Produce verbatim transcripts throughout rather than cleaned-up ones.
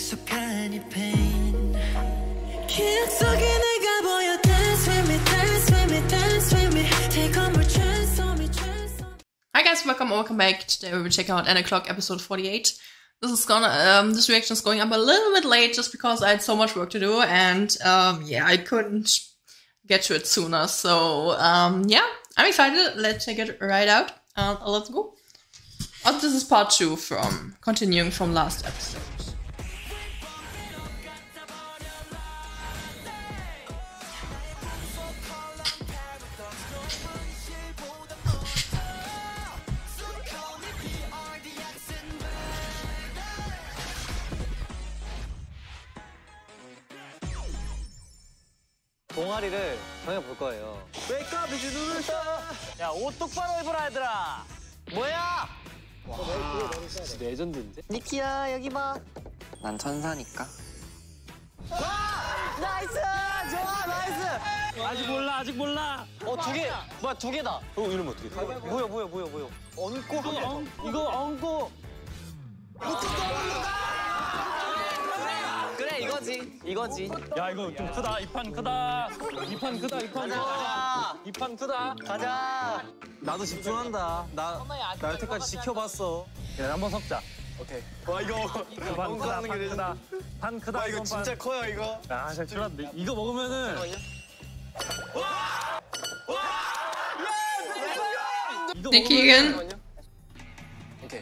익숙한 이 pain 기억 속에 내가 보여 Dance with me, dance with me, dance with me Take on more chance on me, chance on me. Hi guys, welcome or welcome back. Today we'll be checking out N O'Clock episode forty-eight. This is gonna, um, this reaction is going up a little bit late just because I had so much work to do and, um, yeah, I couldn't get to it sooner. So, um, yeah, I'm excited. Let's check it right out. Uh, let's go. Oh, this is part two from, continuing from last episode. 동아리를 정해볼 거예요. 웨이크업 비즈 누르셔. 야, 옷 똑바로 입어라 얘들아. 뭐야? 와, 진짜 레전드인데? 니키야 여기 봐. 난 천사니까. 와! 나이스! 좋아, 나이스! 아직 몰라, 아직 몰라. 어, 두 개. 뭐야, 두 개다. 어, 이러면 어떻게 돼? 뭐야, 뭐야, 뭐야, 뭐야. 얹고 한 번. 이거 얹고. 그래, 이거지. 이거지. 야, 이거 좀 크다. 이 판 크다. 이 판 크다. 이 판 크다. 이 판 크다. 가자. 나도 집중한다. 나, 나 여태까지 지켜봤어. 야, 한번 섞자. 오케이. 와 이거 판 크다. 판 크다. 판 크다. 와 이거 진짜 커요 이거. 야, 잘 출났네. 이거 먹으면은. 이거 Thank you again. 오케이.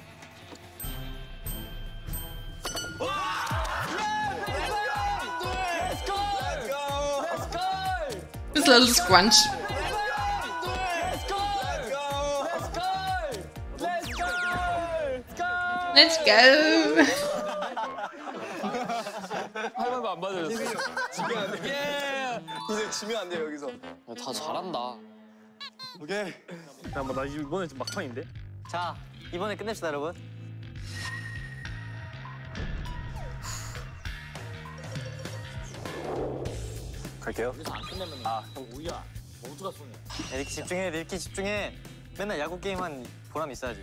This little scrunch. Let's go. 할 말도 안 받아줬어. 지면 안 돼. 이제 지면 안 돼 여기서. 다 잘한다. 오케이. 야, 뭐, 나 이번에 좀 막판인데? 자, 이번에 끝냅시다, 여러분. 갈게요. 아, 형 오야. 모두가 손해. 야, 이렇게 집중해, 이렇게 집중해. 맨날 야구 게임 한 보람 있어야지.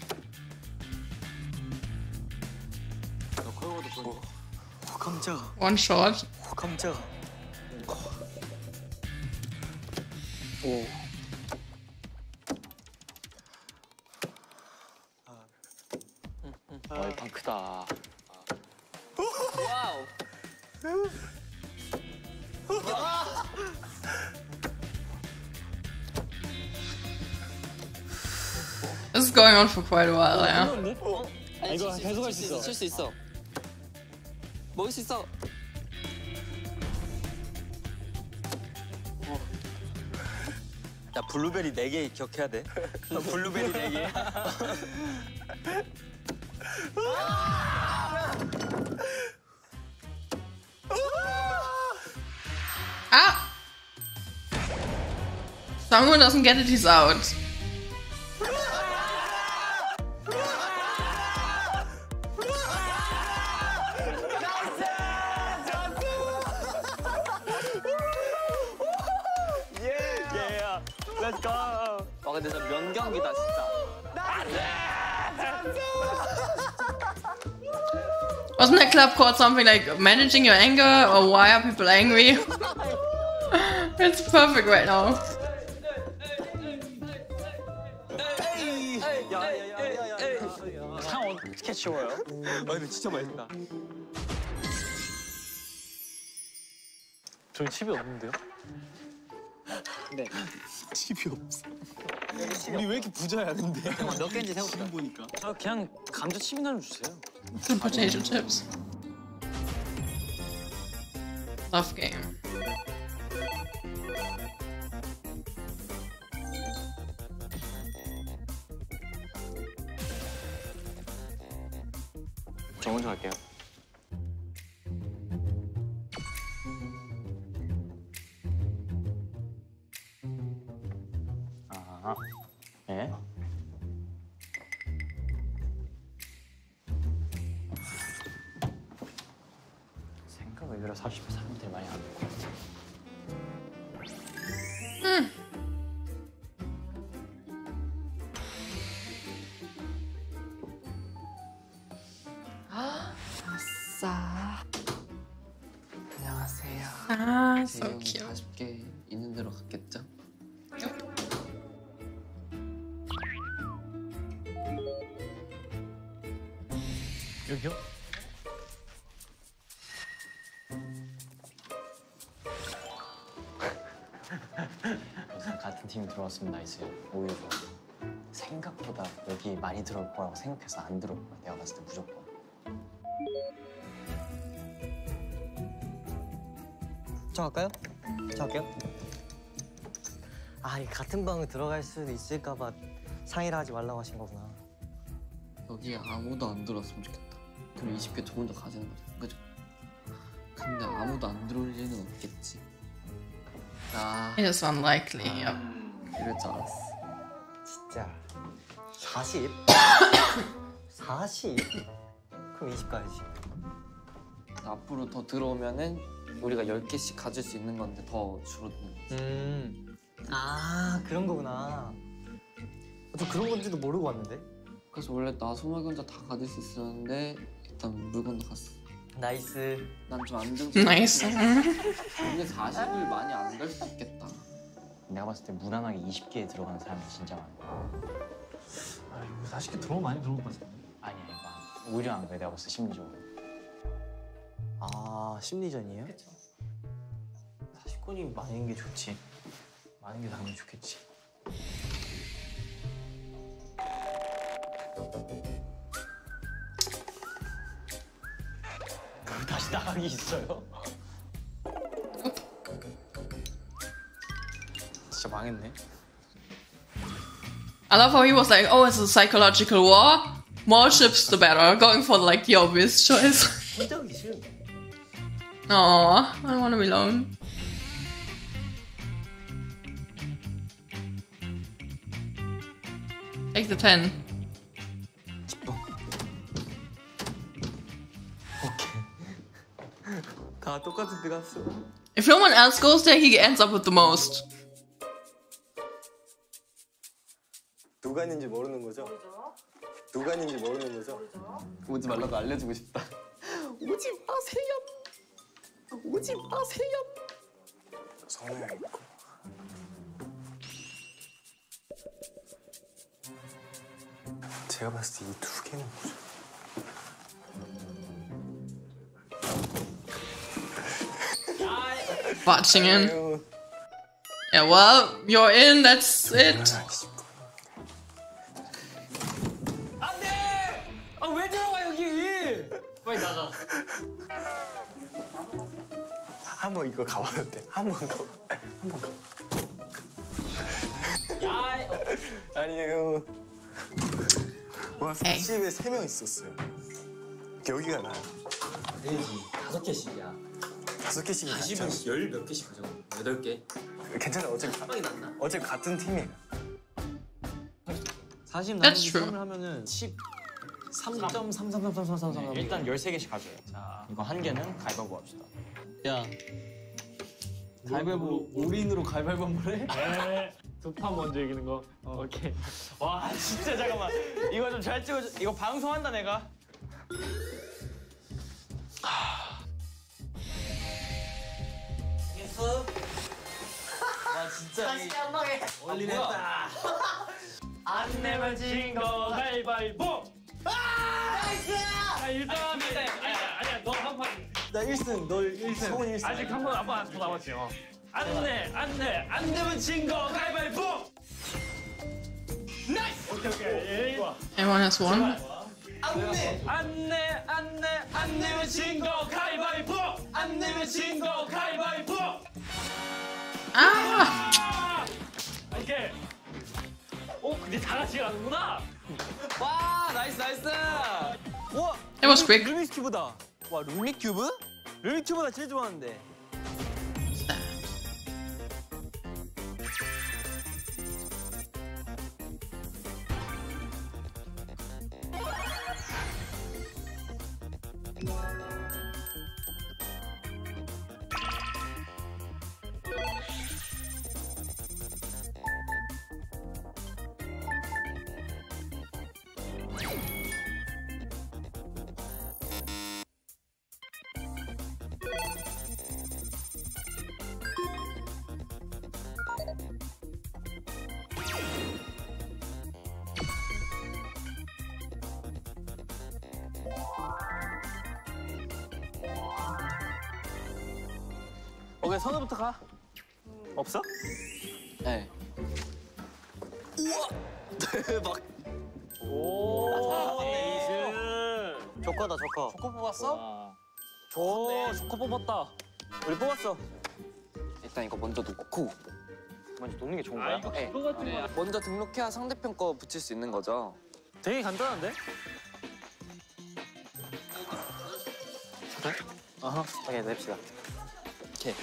오, 깜짝아. One shot. 오, 깜짝아. 오. 어, 이 판 크다. 와우. This is going on for quite a while, yeah. 아, 이거 계속 할 수 있어. 칠 수 있어. 먹을 수 있어. 야, 블루베리 네 개 기억해야 돼. 블루베리 네 개. Ah! Someone doesn't get it, he's out. 예, 렛츠 고. 와, 근데 진짜 명경기다, 진짜. Wasn't that club called something like managing your anger or why are people angry? It's perfect right now. 상 어떻게 치워요? 아 근데 진짜 맛있다. 저희 칩이 없는데요? 네. 칩이 없어. 우리 왜 이렇게 부자야 근데? 몇 개인지 세봅시다. 보니까. 아, 그냥 감자 칩이나 좀 주세요. Some potato chips. Love game. 저 먼저 갈게요. 아, 예? 생각 외로 사십 분 사람들이 많이 안 올 것 같아. 아싸. 세야. Ah, so 세영 cute. 아쉽게 있는 대로 갔겠죠? 여기요? 우선 같은 팀이 들어왔으면 나이스요. 오히려 좋아. 생각보다 여기 많이 들어올 거라고 생각해서 안 들어올 거야. 내가 봤을 때 무조건. 저 할까요? 저 할게요. 아, 이 같은 방에 들어갈 수도 있을까봐 상의를 하지 말라고 하신 거구나. 여기에 아무도 안 들어왔으면 좋겠다. 그럼 이십 개 저 혼자 가지는 거죠. 그죠? 근데 아무도 안 들어올 리는 없겠지. 아, It is unlikely. Yep. 그럴 줄 알았어. 진짜. 사십? 사십? 그럼 이십 가야지. 앞으로 더 들어오면은 우리가 열 개씩 가질 수 있는 건데 더 줄어드는 거지. 음. 아, 그런 거구나. 저 그런 건지도 모르고 왔는데. 그래서 원래 나 소멸 혼자 다 가질 수 있었는데 일단 물건도 갔어. 나이스. 난 좀 안정. Nice. 근데 사십을 많이 안 갈 수 있겠다. 내가 봤을 때 무난하게 이십 개에 들어가는 사람이 진짜 많아. 아 이거 사십 개 들어오면 많이 들어올 것 같은데. 아니 아니 오히려 안 그래. 내가 봤을 때 심리적으로. 아, 심리전이에요? 그쵸. 사십권이 많은 게 좋지. 많은 게 당연히 좋겠지. 그럼 다시 나가기 있어요? 진짜 망했네. I love how he was like, oh, it's a psychological war. More ships, the better. Going for like the obvious choice. 혼자 오기 싫은 Aw, I don't want to be alone. Take the ten. 다 똑같은 데 갔어. If no one else goes there, he ends up with the most. 누가 있는지 모르는 거죠? 누가 있는지 모르는 거죠? 오지 말라고 알려주고 싶다. 오지 마세요. 오지 마세요. 성우 있고. 제가 봤을 때 이 두 개는 뭐죠? Watching in. Yeah, well, you're in, that's it. 아 왜 들어가 여기? 빨리 나가. 한번 이거 가봐도 돼. 한번 가. 한번 가. 아니에요. 와, 사십에 세 명 있었어요. 여기가 나요. 아니지 다섯 개씩이야. 다섯 개씩 있잖아. 열 몇 개씩 가져가. 여덟 개. 괜찮아. 어차피 빵이 낫나? 어차피 같은 팀이에요. 사십 That's 나누기 true. 삼을 하면은 십 삼 점 삼삼삼삼삼삼삼. 일단 열세 개씩 가져요. 자 이거 한 개는 가위바위보 합시다. 야 가위바위보 올인으로 가위바위보 한번 해? 네. 두 판 먼저 이기는 거. 오케이. 와 진짜 잠깐만. 이거 좀 잘 찍어줘. 이거 방송한다 내가. 와 진짜 다시 한 방에 올리냈다. 안 내면 진 거 가위바위보. 나이스. 아 일단 아니야 아니야 너 한 판. 나 일 승, 널 일 승. 성훈 일 승. 아직 한 번 아빠 더 남았지. 어. 안내 안내 안 되면 진 거 가위바위보. 나이스. 오케이 오케이. 좋아. Everyone has one. 안내 안내 안내 안 내면 진 거 가위바위보. 안 내면 진 거 가위바위보. Ah! 아! 오케이. 오 근데 다 같이 가는구나. 와 나이스 나이스. 와, It was quick. 루미스 큐브다. 와, 루미 큐브? 루미 큐브가 제일 좋아하는데. 오케이, 선우부터 가. 없어? 네. 대박. 오. 네이스. 조커다 조커. 초코 뽑았어? 오, 초코 뽑았다. 우리 뽑았어. 일단 이거 먼저 놓고 먼저 놓는 게 좋은 거야? 네. 먼저 등록해야 상대편 거 붙일 수 있는 거죠. 되게 간단한데? 어허. 오케이 냅시다. 오케이.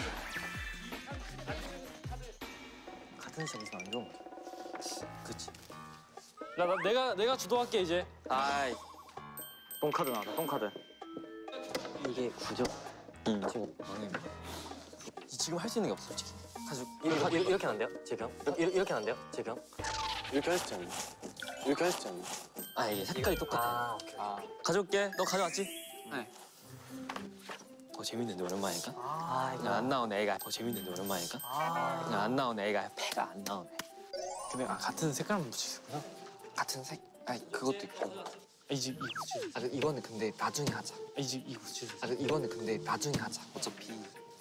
같은 시작에서 안 좋은 거. 그치. 나, 나 내가 내가 주도할게 이제. 아이. 똥카드 나왔다. 똥카드. 이게 구죠? 응. 지금 망했네. 지금 할 수 있는 게 없어 솔직히. 가지고 이렇게 이렇게, 이렇게 안 돼요? 재경? 이렇게 이렇게 안 돼요? 재경? 이렇게 하시지 않나? 이렇게 하시지 않나? 아 이게 색깔이 똑같아. 아 오케이. 가져올게. 너 가져왔지? 네. 더 재밌는데 오랜만이니까. 아 그냥 안 나오네 애가. 더 재밌는데 오랜만이니까. 아. 그냥 안 나오네 애가. 패가 안 나오네. 근데 아 같은 색깔만 붙이셨구나. 같은 색. 아 그것도 있고. 이제 이거 붙이셨어. 아 이거는 근데 나중에 하자. 이제 이거 붙이셨어. 아 이거는 근데 나중에 하자. 어차피.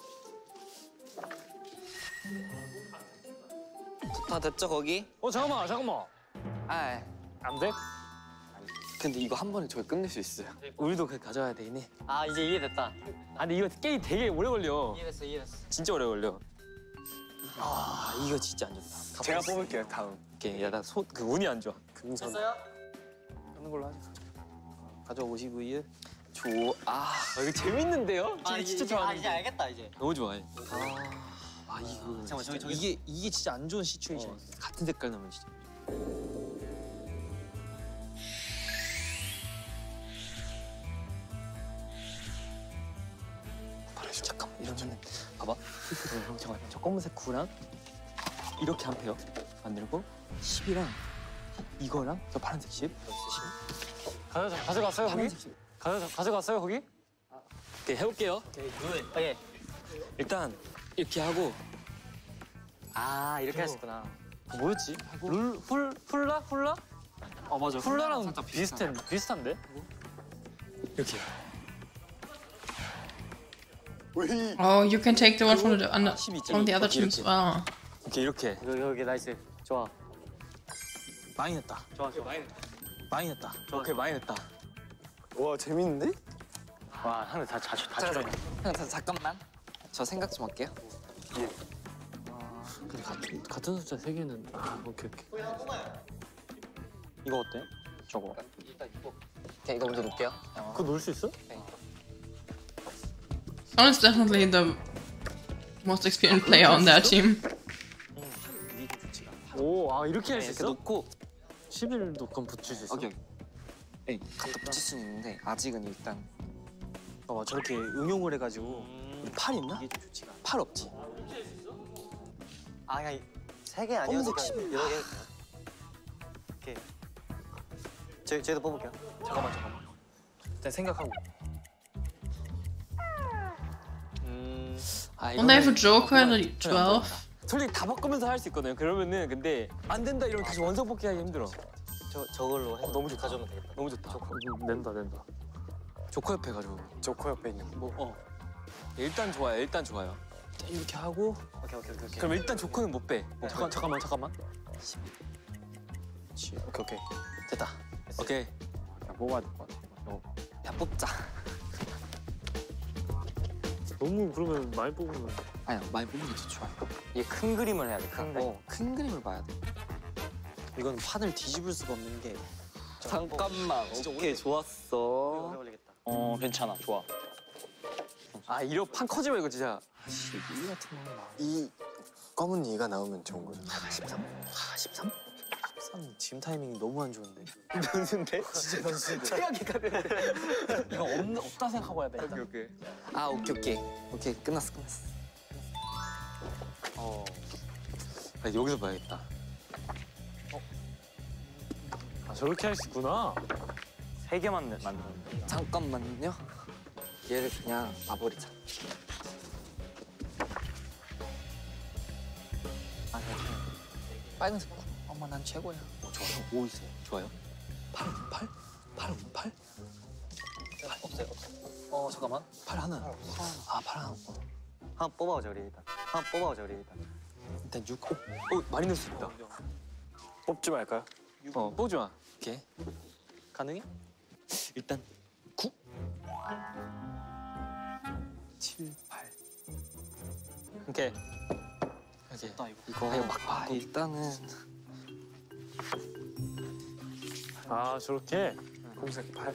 다 됐죠 거기? 어 잠깐만 잠깐만. 아. 안 돼? 근데 이거 한 번에 저희 끝낼 수 있어요. 우리도 그 가져와야 되니. 아 이제 이해됐다. 아 근데 이거 게임 되게 오래 걸려. 이해됐어 이해됐어. 진짜 오래 걸려. 아 이거 진짜 안 좋다. 제가 뽑을게요 다음. 오케이 야나 손 그 운이 안 좋아. 금선. 됐어요? 하는 걸로 하자. 가져오시고요. 좋아. 아. 아 이거 재밌는데요? 아 이제 진짜 이제, 아, 좋아하는데. 이제 알겠다 이제. 너무 좋아해. 아, 아 이거. 잠깐만, 저기, 저기. 이게 이게 진짜 안 좋은 시츄에이션. 같은 색깔 나면 진짜. 잠깐 이러면은 봐봐. 잠깐 저 검은색 구랑 이렇게 한 페어 만들고 십이랑 이거랑 저 파란색 십. 가져 가져갔어요 거기? 파란색 십. 가져 가져갔어요 거기? 오케이 해볼게요. 오케이 굿. 오케이. 일단 이렇게 하고 아 이렇게 하셨구나. 그 뭐였지? 룰훌 훌라 훌라? 어 맞아. 훌라랑 살짝 비슷한 비슷한데? 이렇게. Oh, you can take the one from the, other- 십이 있잖아. from the other 오케이, team as 이렇게. well. 오케이 이렇게. 여기 여기 나이스. 좋아. 많이 냈다. 좋아 좋아. 많이 냈다. 오케이 많이 냈다. 와 재밌는데? 와 하늘 다 자주 다 자, 쳐. 형 자, 잠깐만. 저 생각 좀 할게요. 근데 같은 같은 숫자 세 개는 아, 오케이 오케이. 이거 어때? 저거. 오케이 이거 먼저 놓을게요. 그거 놓을 수 있어? Son is definitely the most experienced player on their team. 오, 아 이렇게 할 수 이렇게 있어? 놓고 십일도 그럼 붙일 수 있어? 오케이. 네, 갖다 붙일 수는 있는데 아직은 일단 봐봐 저렇게 응용을 해가지고 우리 팔 있나? 팔 없지? 아 그냥 세개 아니어도 검은색 그냥 여러 개. 오케이. 제 제도 뽑을게요. 잠깐만 잠깐만. 일단 생각하고. 음. 아 Don't they have a Joker in the twelve? 솔직히 다 바꾸면서 할 수 있거든요. 그러면은 근데 안 된다 이러면 다시 원석 복귀하기 힘들어. 저 저걸로 해. 어, 너무 좋다. 가져오면 되겠다. 너무 좋다. 조커. 낸다 낸다. 조커 옆에 가지고. 조커 옆에 있는 거. 뭐 어. 일단 좋아요. 일단 좋아요. 일단 이렇게 하고. 오케이 오케이 오케이. 오케이. 그럼 일단 조커는 못 빼. 어, 잠깐 잠깐만 잠깐만. 오케이 오케이 됐다. 오케이. 야 뽑아야 될 것 같아. 어. 야 뽑자. 너무 그러면 많이 뽑으면. 아니야 많이 뽑는 게 더 좋아요. 이게 큰 그림을 해야 돼. 큰 그림. 어, 큰 그림을 봐야 돼. 이건 판을 뒤집을 수가 없는 게. 잠깐만. 오케이 좋았어. 오래 걸리겠다. 어 괜찮아 좋아. 아 이거 판 커지면 이거 진짜. 이 같은 거 나와. 이 검은 이가 나오면 좋은 거죠. 십삼? 아 십삼? 십삼 지금 타이밍이 너무 안 좋은데. 변수인데? 진짜 변수인데. 최악의 카드. 이거 없, 없다 생각하고 해야 돼 일단. 오케이. 아 오케이 오케이. 오케이 끝났어 끝났어. 어. 아, 여기서 봐야겠다. 어? 아 저렇게 할 수 있구나. 세 개만 만들었는데. 잠깐만요. 얘를 그냥 놔버리자. 아 괜찮아. 빨간색 구. 엄마 난 최고야. 어, 좋아요. 오 있어요. 좋아요. 팔 없는 팔? 팔 없는 팔? 없어요 없어요. 어 잠깐만. 팔 하나. 아 팔 하나 없고. 한번 뽑아보자 우리 일단. 한번 뽑아보자 우리 일단. 일단 육. 오, 오 많이 넣을 수 있다. 뽑지 말까요? 어 뽑지 마. 오케이. 가능해? 일단 구. 칠, 팔. 오케이. 오케이. 이거 이거, 이거 막 봐. 일단은 아 저렇게 검색 팔.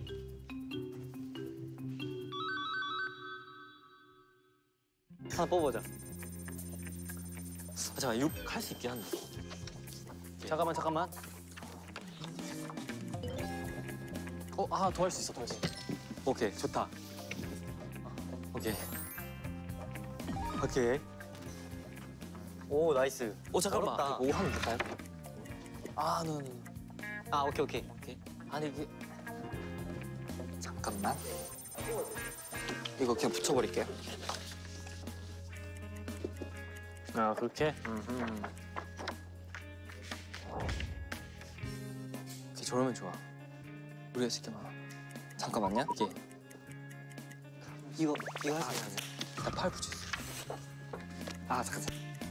하나 뽑아보자. 아, 잠깐 육 할 수 있긴 한데. 잠깐만 잠깐만. 어, 아, 더 할 수 있어, 더 할 수 있어. 오케이, 좋다. 오케이. 오케이. 오, 나이스. 오, 잠깐만. 어렵다. 오 하면 될까요? 아, no, no, no. 아, 오케이, 오케이. 오케이. 아니, 이게. 잠깐만. 이거 그냥 붙여버릴게요. 아 그렇게? 음흠. 오케이, 저러면 좋아. 우리가 쉽게 말아. 잠깐만요. 오케이. 이거 이거 할 수 있어. 나 팔 붙였어. 아 잠깐.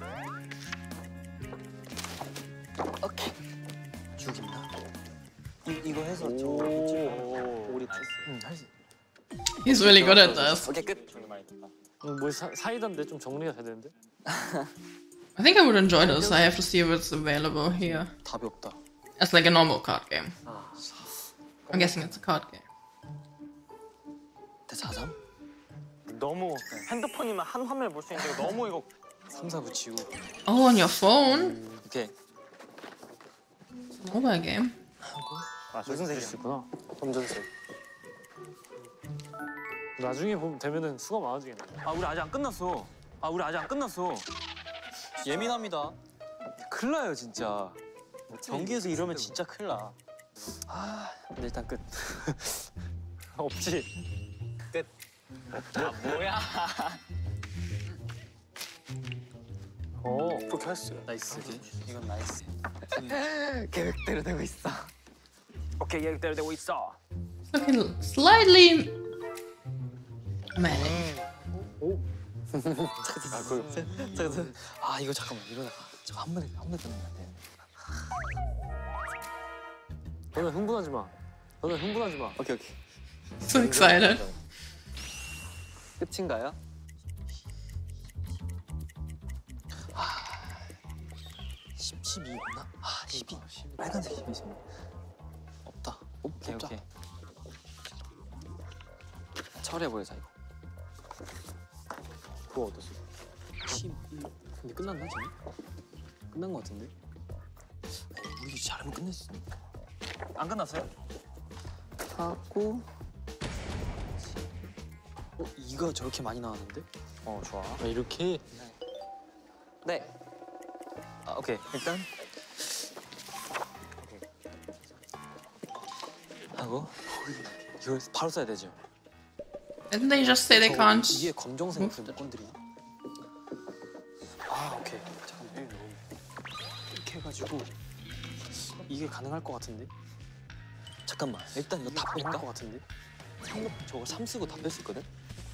오케이. 죽인다. 이 이거 해서 저 붙이면 오리 패스. 응, 할 수. He's really good at this. 오케이 끝. 음, 뭐 사, 사이다인데 좀 정리가 돼야 되는데? I think I would enjoy this. I have to see if it's available here. 답이 없다. It's like a normal card game. I'm guessing it's a card game. 대자삼? 너무 핸드폰이면 한 화면을 볼 수 있는데 너무 이거 삼, 사 붙이고. Oh, on your phone? 오케이. It's a mobile game. 아 무슨 색일 수 있구나. 검정색. 나중에 보면 되면은 수가 많아지겠네. 아 우리 아직 안 끝났어. 아 우리 아직 안 끝났어. 예민합니다. 큰일 나요 진짜. 경기에서 이러면 진짜 큰일 나. 아 근데 일단 끝. 없지. 끝. 아 뭐야? 어. 그렇게 할 수 있어요. 나이스. 이건 나이스. 계획대로 되고 있어. 오케이 계획대로 되고 있어. It's looking slightly manic. 아, 그, 잠깐, 아 이거 잠깐만 이러다가 저거 한 번에 한 번에 끝나면 안 돼. 너는 흥분하지 마. 너는 흥분하지 마. 오케이 오케이. So excited. 끝인가요? 십, 십이구나. 아 십이. 빨간색 십이 있었네. 없다. 오케이 오케이. 처리해버리자 이거. 그거 어땠어? 십일. 근데 끝났나 지금? 끝난 거 같은데? 아니, 우리 잘하면 끝낼 수 있는. 안 끝났어요? 하고. 어 이거 저렇게 많이 나왔는데? 어 좋아. 아, 이렇게? 네. 아 오케이 일단. 하고 이걸 바로 써야 되죠. Didn't they just say they can't? 이게 검정색을 못 건드리나? 아 오케이 잠깐만 이렇게 해가지고 이게 가능할 것 같은데? 잠깐만 일단 이거 다 가능할 뺄까? 것 같은데? 삼, 저거 삼 쓰고 다 뺄 수 있거든?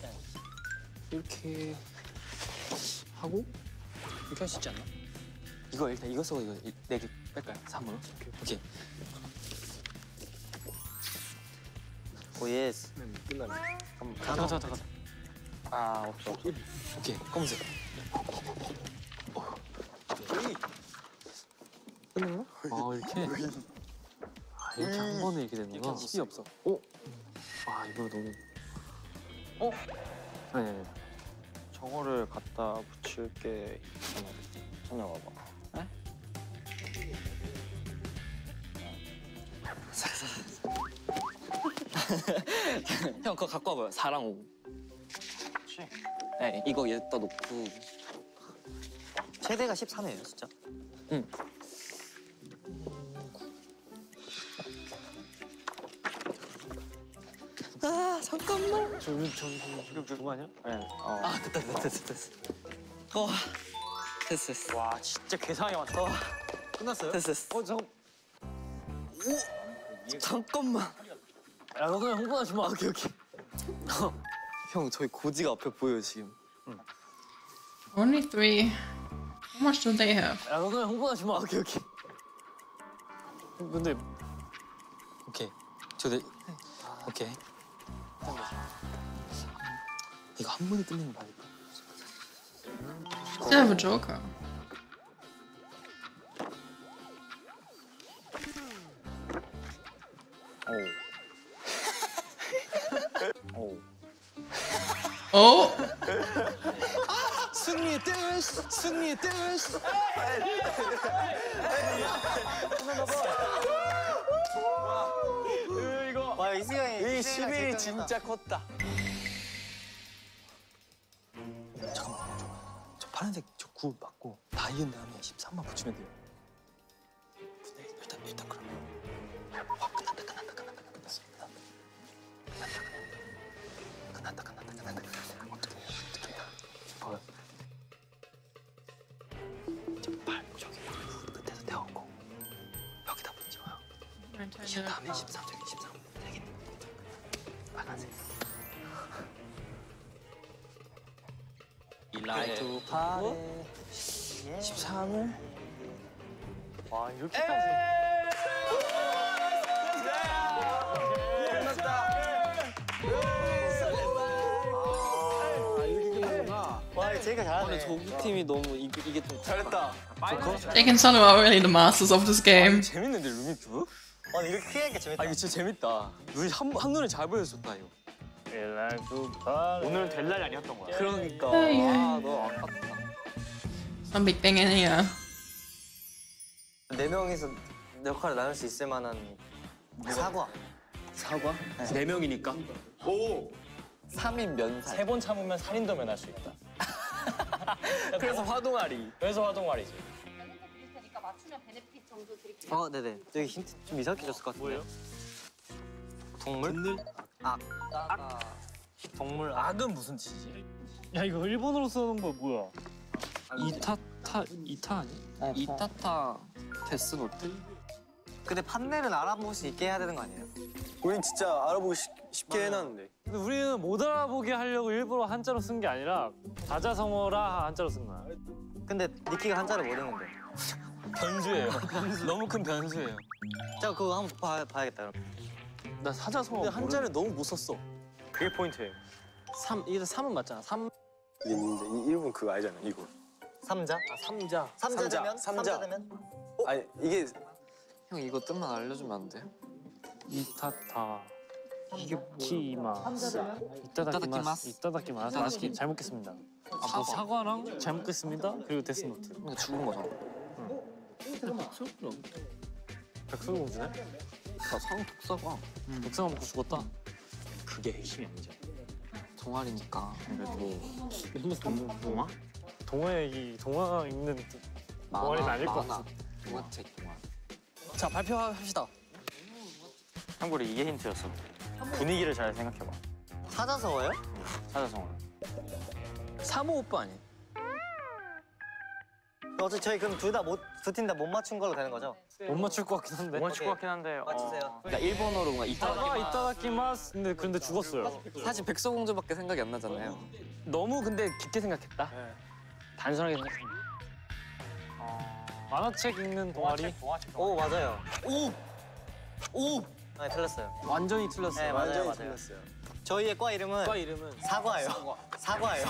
이렇게 하고 이렇게 할 수 있지 않나? 이거 일단 이거 쓰고 이거 네 개 뺄까요? 삼으로? 오케이 오 예스 끝나네 잠깐 잠깐 잠깐. 아 없어 오케이 검은색 끝났나? 아 이렇게? 아 이렇게 한 번에 이렇게 되는구나. 십이 없어 어? 아 이거 너무. 어? 아니 아니. 저거를 갖다 붙일게. 전화 와봐. 형 그거 갖고 와봐요 사랑 오 그렇지. 네 이거 여기다 놓고 최대가 십삼이에요 진짜 응 아 잠깐만 저기 저기 저기 그거 아니야? 네. 어. 아 됐다 됐다 됐다 됐어 어 됐어 됐어 와 진짜 계산이 왔다. 어 끝났어요? 됐어 됐어 어 잠깐. 잠깐만 야 너 그냥 흥분하지 마. 오케이 오케이 형 저희 고지가 앞에 보여요 지금 Only three. How much do they have? 야, 너 그냥 흥분하지 마. 오케이, 오케이. 근데 오케이. 저 내. 오케이. 이거 한 번에 끝내는 거 맞을까? Still have a joker. Oh. 승리의 댄스, 승리의 댄스. 이거 와 이승 형이 이 십일이 진짜 컸다. 잠깐만, 저, 저 파란색 저 구 맞고 다 이은 다음에 십삼만 붙이면 돼요. 네, 일단 일단 그러면 와 끝났다 끝났다 끝났다 끝났어 끝났다 끝났다 끝났다 끝났다 끝났다 어떻게 해요 어떻게 해요 봐요. 저발 저기 끝에서 대었고 여기다 붙여요. 그 다음에 십삼 저기 십삼 되게 빨간색. 일라이트 파레 십삼을 와 이렇게까지. 와 제이가 잘하네. 조기 팀이 너무 이게, 이게 좀 잘했다. Jake and Sonu are really the masters of this game. 재밌는데 루미큐브? 와 이렇게 크게 하니까 재밌다. 아 이거 진짜 재밌다. 눈이 한, 한눈에 잘 보여줬다 이거. 오늘은 될 날이 아니었던 거야. 그러니까 에이. 아너 아깝다. Some big thing in here. 네 명이서 역할을 나눌 수 있을 만한 사과. 사과? 네 명이니까. 삼 인 면살. 세 번 참으면 살인도면 할 수 있다. 그래서 화동아리. 그래서 화동아리지. 테니까 맞추면 베네핏 정도 드릴게요. 어 네네. 여기 힌트 좀 이상하게 줬을 것 같은데. 뭐예요? 동물? 늘 악. 악. 동물 악. 악은 무슨 짓이지? 야 이거 일본어로 쓰는 거 뭐야? 이타타 이타 아니? 이타타 데스노트? 근데 판넬은 알아볼 수 있게 해야 되는 거 아니에요? 우린 진짜 알아보기 쉽, 쉽게 해놨는데. 근데 우리는 못 알아보게 하려고 일부러 한자로 쓴 게 아니라 다자성어라 한자로 쓴 거야. 근데 니키가 한자를 모르는데. 변수예요. 너무 큰 변수예요. 자 그거 한번 봐, 봐야겠다 그럼. 나 사자성어 근데 한자를 너무 못 썼어. 그게 포인트예요. 삼 이게 삼은 맞잖아. 삼 이게 이제 이 일본 그거 알잖아, 이거. 삼자? 아, 삼자. 삼자 삼자, 되면? 삼자. 되면? 아니 이게 형 이거 뜻만 알려주면 안 돼요? 이타타 키마 이따다키마스. 이따다키마스 이따다키마스 맛있게 잘 먹겠습니다. 아, 뭐 사과랑 잘 먹겠습니다. 그리고 데스노트. 그러니까 죽은 거잖아. 백설공주네? 나 상어 독사가 독사가 먹고 죽었다. 그게 핵심이 아니죠. 동아리니까 그래도 동화? 동화에 이 동화 읽는 동아리는 아닐 것 같아. 동화책 동화. 자 발표합시다. 참고로 이게 힌트였어. 분위기를 잘 생각해봐. 사자성어예요? 사자성어. 사모 오빠 아니? 어차피 저희 그럼 둘 다 못, 두 팀 다 못 맞춘 걸로 되는 거죠? 못 맞출 것 같긴 한데. 못 맞출 것 같긴 한데. 맞추세요. 어. 그러니까 일본어로 뭔가 아, 이따다키마스. 이따다키마스. 근데 근데 죽었어요. 사실 백설공주밖에 생각이 안 나잖아요. 너무 근데 깊게 생각했다. 단순하게 생각합니다. 어... 만화책 읽는 동아리. 오 맞아요. 오! 오! 네 틀렸어요. 완전히 틀렸어요. 네 맞아요 완전히 맞아요. 틀렸어요. 저희의 과 이름은 오빠 이름은 사과예요. 사과예요.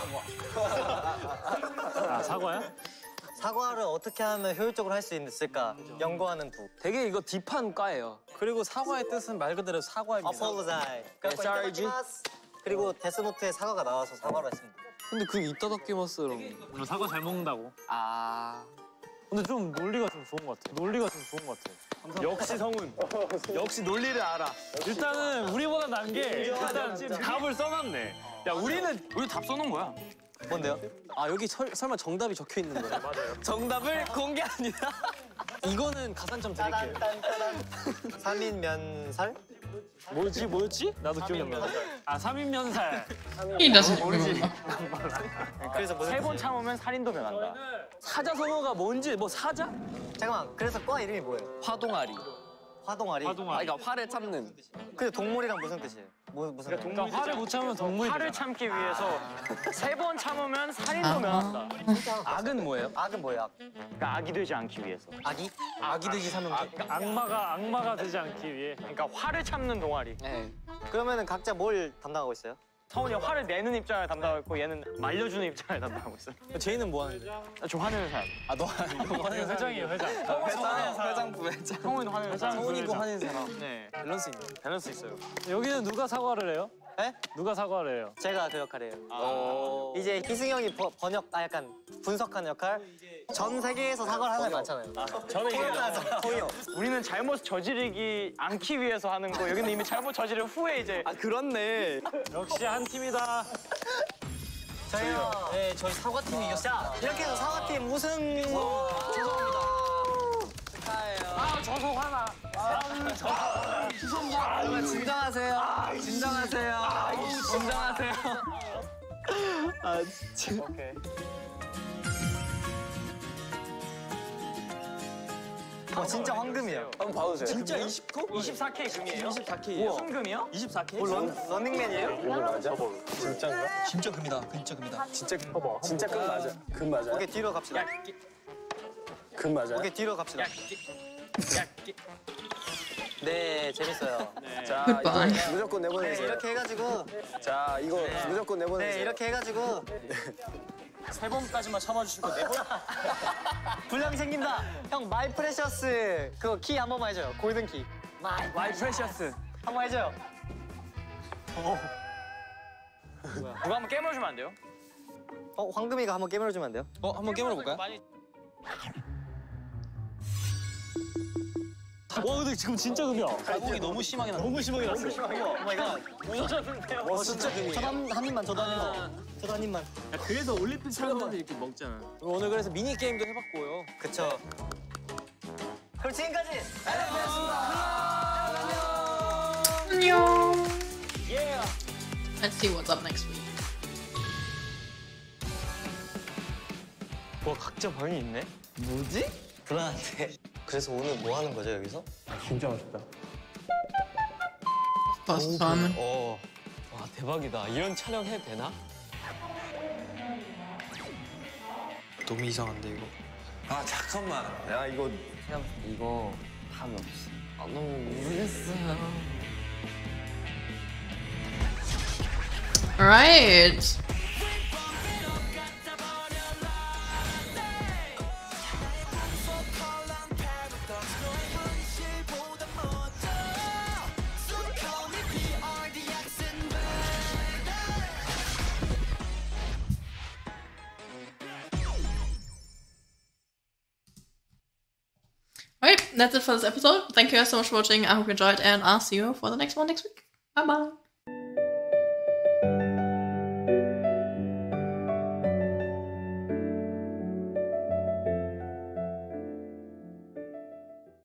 아 사과야? 사과를 어떻게 하면 효율적으로 할 수 있을까 연구하는 부. 되게 이거 딥한 과예요. 그리고 사과의 뜻은 말 그대로 사과입니다. apologize. 네, sorry. 그리고 데스노트에 사과가 나와서 사과로 했습니다. 근데 그 이따다키마스랑 너 사과 잘 먹는다고. 아 근데 좀 논리가 좀 좋은 것 같아. 논리가 좀 좋은 것 같아. 역시 성훈. 역시 논리를 알아. 일단은 우리보다 난 게 일단 답을 써놨네. 야 우리는 우리 답 써놓은 거야. 뭔데요? 아 여기 설, 설마 정답이 적혀 있는 거예요? 맞아요. 정답을 공개합니다. 이거는 가산점 드릴게요. 딴딴딴. 삼인면살? 뭐지 뭐였지? 나도 기억이 안 나. 아 삼인면살. He doesn't remember. 그래서 무슨 세 번 뜻이에요? 참으면 살인도면 한다. 사자성어가 뭔지 뭐 사자? 잠깐만 그래서 과 이름이 뭐예요? 화동아리. 화동아리. 화동아리. 그러니까 활을 참는. 근데 동물이랑 무슨 뜻이에요? 뭐 무슨? 그러니까 화를 못 참으면 동물이 화를 되잖아. 참기 위해서 세 번 참으면 살인도 면한다. 악은 뭐예요? 악은 뭐예요? 악? 그러니까 악이 되지 않기 위해서. 악이? 악이 되지 사면 돼. 그러니까 악마가 악마가 되지 않기 위해. 그러니까 화를 참는 동아리. 네. 그러면은 각자 뭘 담당하고 있어요? 서훈이 화를 내는 입장을 담당하고 있고 얘는 말려주는 입장을 담당하고 있어요. 제이는 뭐 하는데? 저 화내는 사람. 아너 너 화내는 회장이에요 회장. 회장 회장 부회장. 성훈이도 화내는 사람. 성훈이고 화내는 사람. 네. 밸런스 있네. 밸런스 있어요. 여기는 누가 사과를 해요? 네? 누가 사과를 해요? 제가 그 역할이에요. 어. 이제 희승형이 버- 번역, 아 약간 분석하는 역할. 전 세계에서 사과를 하는 게 많잖아요. 저는 이제 거의요. 우리는 잘못 저지르기 않기 위해서 하는 거 여기는 이미 잘못 저지른 후에 이제 아 그렇네. 역시 한 팀이다. 저희요. 네, 저희 사과팀이 이겼어요. 자, 이렇게 해서 사과팀 우승. 죄송합니다. 축하해요. 아 저속 하나. 여러분 진정하세요. 진정하세요. 진정하세요. 아 진짜. 오케이. 어 진짜 황금이에요. 한번 봐주세요. 진짜 이십 코? 이십사 케이 금이에요? 이십사 케이예요. 순금이요? 이십사 케이? 뭐 런, 런닝맨이에요? 이거 맞아? 진짜인가? 진짜 금이다. 진짜 금이다. 진짜 금. 진짜 금 맞아. 금 맞아. 오케이 뒤로 갑시다. 금 맞아. 오케이 뒤로 갑시다. 네 재밌어요. 자 Goodbye. 이거 무조건 네 내보내세요. 이렇게 해가지고 자 이거 무조건 내보내세요. 네 이렇게 해가지고 세 번까지만 참아주시고 네 번. 분량 생긴다. 형 마이 프레셔스 그거 키 한 번만 해줘요. 골든 키. 마이 마이 프레셔스. 한 번 해줘요. 누가 한번 깨물어주면 안 돼요? 어 황금이가 한번 깨물어주면 안 돼요? 어 한번 깨물어 볼까요? 많이 와 근데 지금 진짜 금이야. 발목이 너무 심하게 났어. 너무 심하게 났어. 오 마이 갓. 무서졌는데요? 어 진짜 금이. 저도 한, 한 입만 저도 한 입만. 저도 한 입만. 그래서 올림픽 사람들이 이렇게 먹잖아. 오늘 그래서 미니 게임도 해봤고요. 그쵸. 그럼 지금까지 안녕. Let's see what's up next week. 와 각자 방이 있네? 뭐지? 불안한데. 그래서 오늘 뭐 하는 거죠 여기서? 진짜 맛있다. Post fun. 어. 와 대박이다. 이런 촬영 해도 되나? 너무 이상한데 이거. 아 잠깐만. 야 이거 이거 답이 없어. 아, 너무 모르겠어요. Alright. Alright, that's it for this episode. Thank you guys so much for watching. I hope you enjoyed, and I'll see you for the next one next week. Bye bye.